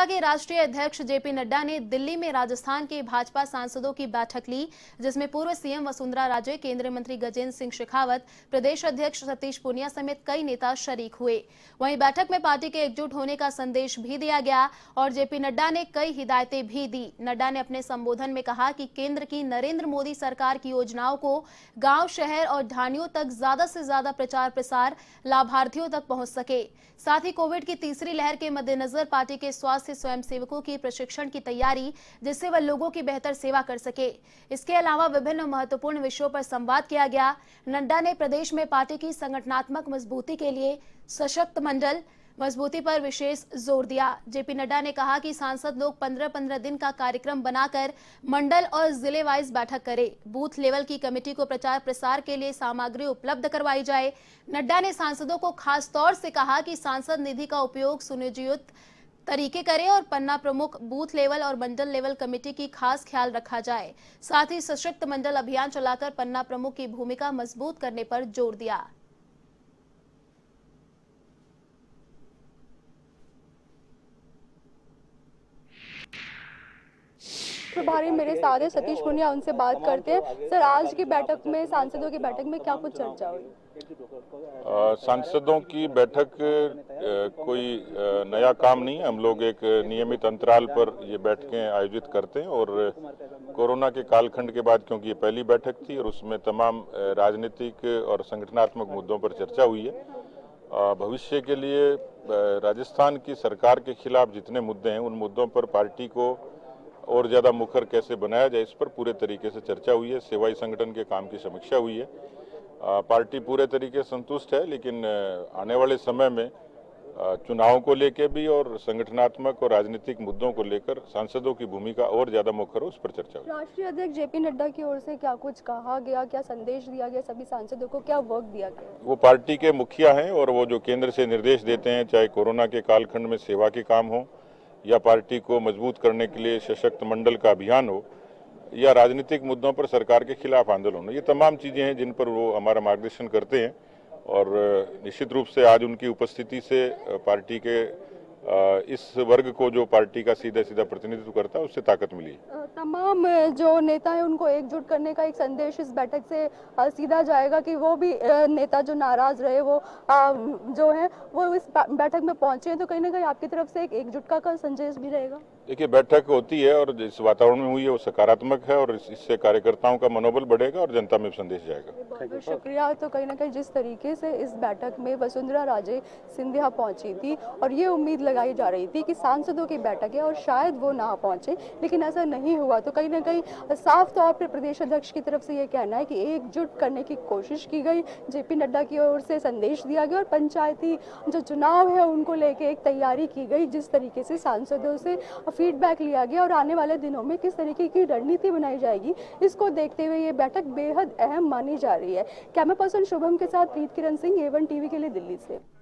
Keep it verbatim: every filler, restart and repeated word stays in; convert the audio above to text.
के राष्ट्रीय अध्यक्ष जेपी नड्डा ने दिल्ली में राजस्थान के भाजपा सांसदों की बैठक ली, जिसमें पूर्व सीएम वसुंधरा राजे, केंद्रीय मंत्री गजेंद्र सिंह शेखावत, प्रदेश अध्यक्ष सतीश पूनिया समेत कई नेता शरीक हुए। वहीं बैठक में पार्टी के एकजुट होने का संदेश भी दिया गया और जेपी नड्डा ने कई हिदायतें भी दी। नड्डा ने अपने संबोधन में कहा कि केंद्र की नरेंद्र मोदी सरकार की योजनाओं को गांव, शहर और ढाणियों तक ज्यादा से ज्यादा प्रचार प्रसार लाभार्थियों तक पहुंच सके। साथ ही कोविड की तीसरी लहर के मद्देनजर पार्टी के स्वास्थ्य स्वयंसेवकों की प्रशिक्षण की तैयारी, जिससे वह लोगों की बेहतर सेवा कर सके। इसके अलावा विभिन्न महत्वपूर्ण विषयों पर संवाद किया गया। नड्डा ने प्रदेश में पार्टी की संगठनात्मक मजबूती के लिए सशक्त मंडल मजबूती पर विशेष जोर दिया। जेपी नड्डा ने कहा कि सांसद लोग पंद्रह पंद्रह दिन का कार्यक्रम बनाकर मंडल और जिले वाइज बैठक करें। बूथ लेवल की कमेटी को प्रचार प्रसार के लिए सामग्री उपलब्ध करवाई जाए। नड्डा ने सांसदों को खास तौर से कहा कि सांसद निधि का उपयोग सुनियोजित तरीके करें और पन्ना प्रमुख, बूथ लेवल और मंडल लेवल कमेटी की खास ख्याल रखा जाए। साथ ही सशक्त मंडल अभियान चलाकर पन्ना प्रमुख की भूमिका मजबूत करने पर जोर दिया। प्रभारी मेरे साथ है सतीश पूनिया, उनसे बात करते हैं। सर, आज की बैठक में, सांसदों की बैठक में क्या कुछ चर्चा हुई? सांसदों की बैठक आ, कोई आ, नया काम नहीं है। हम लोग एक नियमित अंतराल पर ये बैठकें आयोजित करते हैं और कोरोना के कालखंड के बाद, क्योंकि ये पहली बैठक थी और उसमें तमाम राजनीतिक और संगठनात्मक मुद्दों पर चर्चा हुई है। भविष्य के लिए राजस्थान की सरकार के खिलाफ जितने मुद्दे हैं, उन मुद्दों पर पार्टी को और ज़्यादा मुखर कैसे बनाया जाए, इस पर पूरे तरीके से चर्चा हुई है। सेवाई संगठन के काम की समीक्षा हुई है। पार्टी पूरे तरीके से संतुष्ट है, लेकिन आने वाले समय में चुनावों को लेकर भी और संगठनात्मक और राजनीतिक मुद्दों को लेकर सांसदों की भूमिका और ज़्यादा मुखर हो, उस पर चर्चा हुई। राष्ट्रीय अध्यक्ष जेपी नड्डा की ओर से क्या कुछ कहा गया, क्या संदेश दिया गया, सभी सांसदों को क्या वर्क दिया गया? वो पार्टी के मुखिया हैं और वो जो केंद्र से निर्देश देते हैं, चाहे कोरोना के कालखंड में सेवा के काम हो या पार्टी को मजबूत करने के लिए सशक्त मंडल का अभियान हो या राजनीतिक मुद्दों पर सरकार के खिलाफ आंदोलन हो, ये तमाम चीजें हैं जिन पर वो हमारा मार्गदर्शन करते हैं और निश्चित रूप से आज उनकी उपस्थिति से पार्टी के इस वर्ग को, जो पार्टी का सीधा सीधा प्रतिनिधित्व करता है, उससे ताकत मिली। तमाम जो नेता हैं उनको एकजुट करने का एक संदेश इस बैठक से सीधा जाएगा कि वो भी नेता जो नाराज रहे, वो जो है वो इस बैठक में पहुंचे हैं, तो कहीं ना कहीं आपकी तरफ से एक एकजुटता का संदेश भी रहेगा। देखिए, बैठक होती है और जिस वातावरण में हुई है वो सकारात्मक है और इससे कार्यकर्ताओं का मनोबल बढ़ेगा और जनता में संदेश जाएगा। बहुत बहुत शुक्रिया। तो कहीं ना कहीं जिस तरीके से इस बैठक में वसुंधरा राजे सिंधिया पहुंची थी और ये उम्मीद लगाई जा रही थी कि सांसदों की बैठक है और शायद वो ना पहुंचे, लेकिन ऐसा नहीं हुआ। तो कहीं ना कहीं साफ तौर पर प्रदेश अध्यक्ष की तरफ से ये कहना है कि एकजुट करने की कोशिश की गई, जेपी नड्डा की ओर से संदेश दिया गया और पंचायती जो चुनाव है उनको लेकर एक तैयारी की गई, जिस तरीके से सांसदों से फीडबैक लिया गया और आने वाले दिनों में किस तरीके की रणनीति बनाई जाएगी, इसको देखते हुए ये बैठक बेहद अहम मानी जा रही है। कैमरा पर्सन शुभम के साथ Preet Kiran Singh, A one TV के लिए दिल्ली से।